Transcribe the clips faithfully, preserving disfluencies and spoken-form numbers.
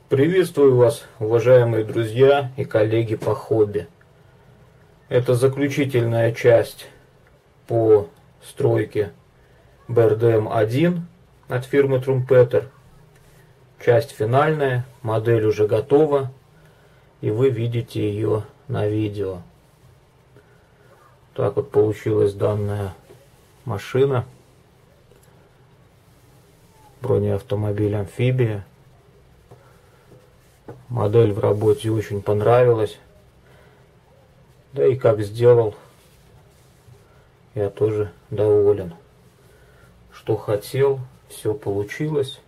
Приветствую вас, уважаемые друзья и коллеги по хобби. Это заключительная часть по стройке бэ эр дэ эм один от фирмы Trumpeter. Часть финальная, модель уже готова, и вы видите ее на видео. Так вот получилась данная машина. Бронеавтомобиль амфибия. Модель в работе очень понравилась. Да и как сделал, я тоже доволен. Что хотел, все получилось.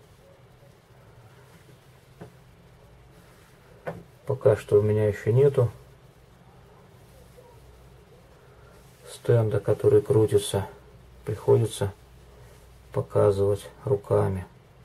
Пока что у меня еще нету стенда, который крутится. Приходится показывать руками.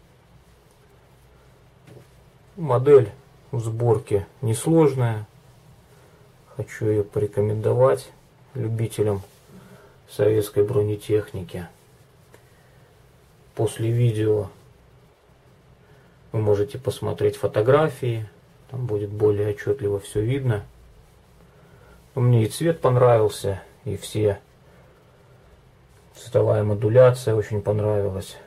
Модель в сборке несложная. Хочу ее порекомендовать любителям советской бронетехники. После видео вы можете посмотреть фотографии. Там будет более отчетливо все видно. Мне и цвет понравился, и все цветовая модуляция очень понравилась.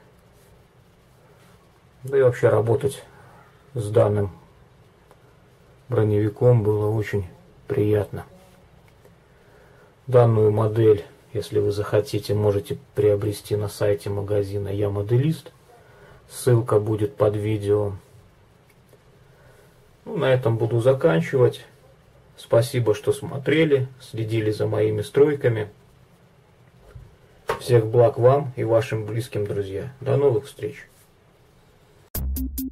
Да и вообще работать с данным броневиком было очень приятно. Данную модель, если вы захотите, можете приобрести на сайте магазина Я Моделист. Ссылка будет под видео. Ну, на этом буду заканчивать. Спасибо, что смотрели, следили за моими стройками. Всех благ вам и вашим близким, друзья. До новых встреч!